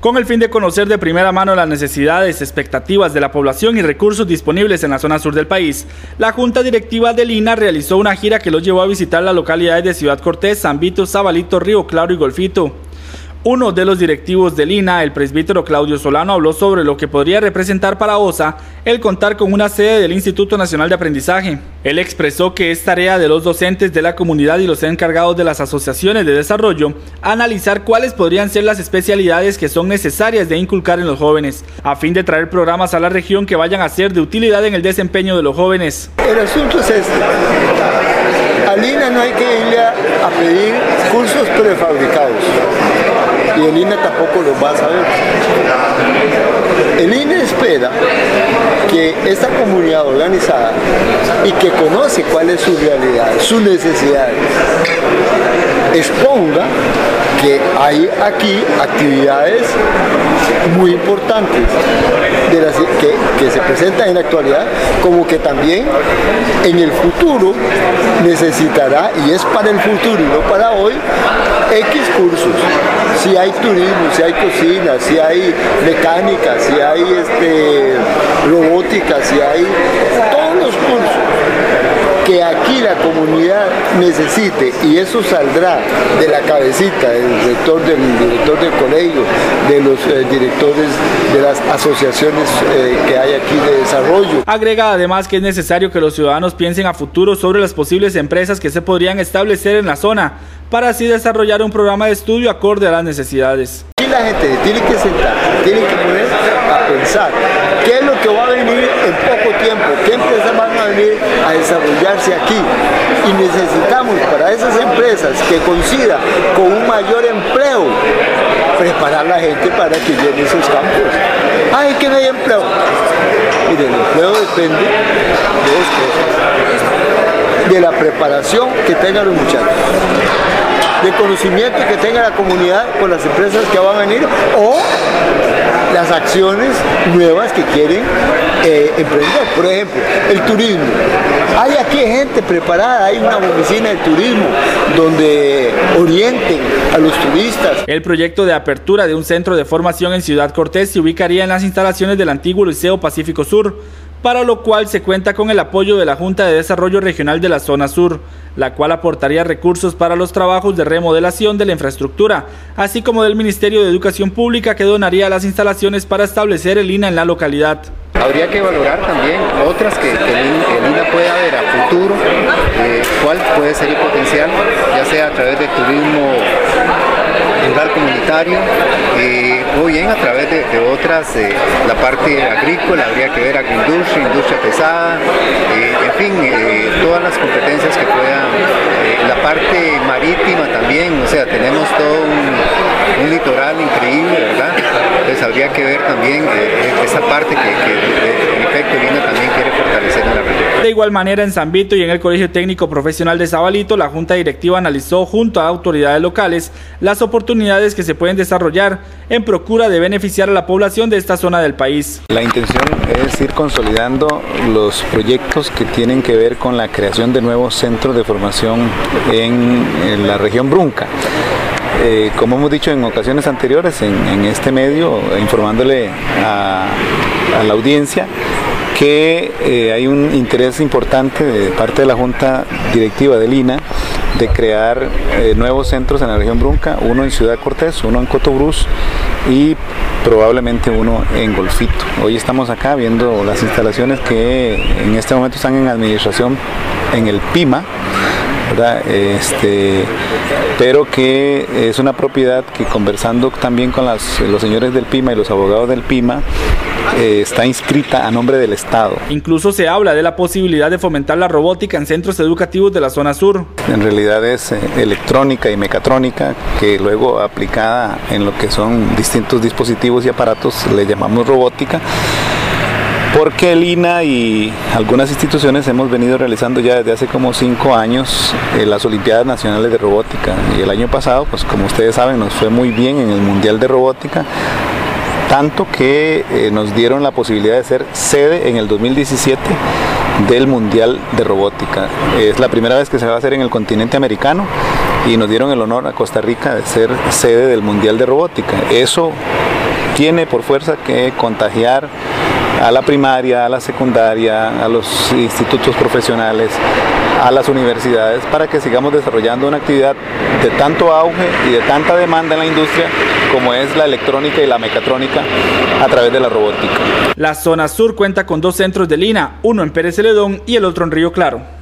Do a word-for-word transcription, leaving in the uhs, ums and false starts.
Con el fin de conocer de primera mano las necesidades, expectativas de la población y recursos disponibles en la zona sur del país, la Junta Directiva del I N A realizó una gira que los llevó a visitar las localidades de Ciudad Cortés, San Vito, Sabalito, Río Claro y Golfito. Uno de los directivos del I N A, el presbítero Claudio Solano, habló sobre lo que podría representar para OSA el contar con una sede del Instituto Nacional de Aprendizaje. Él expresó que es tarea de los docentes de la comunidad y los encargados de las asociaciones de desarrollo analizar cuáles podrían ser las especialidades que son necesarias de inculcar en los jóvenes, a fin de traer programas a la región que vayan a ser de utilidad en el desempeño de los jóvenes. El asunto es este. Al I N A no hay que irle a, a pedir cursos prefabricados. Y el I N A tampoco lo va a saber. El I N A espera que esta comunidad organizada y que conoce cuál es su realidad, sus necesidades, exponga que hay aquí actividades muy importantes de las que, que se presentan en la actualidad, como que también en el futuro necesitará, y es para el futuro y no para hoy, X cursos. Si hay turismo, si hay cocina, si hay mecánica, si hay este, robótica, si hay todos los cursos que aquí la comunidad necesite, y eso saldrá de la cabecita del director del, director del colegio, de los eh, directores de las asociaciones eh, que hay aquí de desarrollo. Agrega además que es necesario que los ciudadanos piensen a futuro sobre las posibles empresas que se podrían establecer en la zona, para así desarrollar un programa de estudio acorde a las necesidades. Aquí la gente tiene que sentar, tiene que poner a pensar qué es lo que va a venir en poco tiempo, qué empresas van a venir a desarrollarse aquí, y necesitamos para esas empresas que coincidan con un mayor empleo, preparar a la gente para que llene esos campos. Ay, que no hay empleo. Mire, el empleo depende de dos cosas: de la preparación que tengan los muchachos, de conocimiento que tenga la comunidad con las empresas que van a venir, o las acciones nuevas que quieren eh, emprender. Por ejemplo, el turismo. Hay aquí gente preparada, hay una oficina de turismo donde orienten a los turistas. El proyecto de apertura de un centro de formación en Ciudad Cortés se ubicaría en las instalaciones del antiguo Liceo Pacífico Sur, para lo cual se cuenta con el apoyo de la Junta de Desarrollo Regional de la Zona Sur, la cual aportaría recursos para los trabajos de remodelación de la infraestructura, así como del Ministerio de Educación Pública, que donaría las instalaciones para establecer el I N A en la localidad. Habría que valorar también otras que, que el I N A pueda ver a futuro, eh, cuál puede ser el potencial, ya sea a través del turismo rural comunitario, eh, o bien a través de, de otras, eh, la parte agrícola, habría que ver agroindustria, industria pesada, eh, en fin, eh, todas las competencias que puedan, eh, la parte marítima también, o sea, tenemos todo un, un litoral increíble, ¿verdad? Entonces habría que ver también eh, esa parte que, que en efecto el I N A también quiere fortalecer en la región. De igual manera, en San Vito y en el Colegio Técnico Profesional de Sabalito, la Junta Directiva analizó junto a autoridades locales las oportunidades que se pueden desarrollar en procura de beneficiar a la población de esta zona del país. La intención es ir consolidando los proyectos que tienen que ver con la creación de nuevos centros de formación en, en la región Brunca. Eh, como hemos dicho en ocasiones anteriores en, en este medio, informándole a, a la audiencia que eh, hay un interés importante de parte de la Junta Directiva del I N A de crear eh, nuevos centros en la región Brunca, uno en Ciudad Cortés, uno en Cotobruz y probablemente uno en Golfito. Hoy estamos acá viendo las instalaciones que en este momento están en administración en el PIMA, ¿verdad? Este, pero que es una propiedad que, conversando también con las, los señores del PIMA y los abogados del PIMA, eh, está inscrita a nombre del Estado. Incluso se habla de la posibilidad de fomentar la robótica en centros educativos de la zona sur. En realidad es eh, electrónica y mecatrónica, que luego aplicada en lo que son distintos dispositivos y aparatos le llamamos robótica, porque el I N A y algunas instituciones hemos venido realizando ya desde hace como cinco años eh, las Olimpiadas Nacionales de Robótica, y el año pasado, pues como ustedes saben, nos fue muy bien en el Mundial de Robótica, tanto que eh, nos dieron la posibilidad de ser sede en el dos mil diecisiete del Mundial de Robótica. Es la primera vez que se va a hacer en el continente americano y nos dieron el honor a Costa Rica de ser sede del Mundial de Robótica. Eso tiene por fuerza que contagiar a la primaria, a la secundaria, a los institutos profesionales, a las universidades, para que sigamos desarrollando una actividad de tanto auge y de tanta demanda en la industria como es la electrónica y la mecatrónica a través de la robótica. La zona sur cuenta con dos centros de lina, uno en Pérez Celedón y el otro en Río Claro.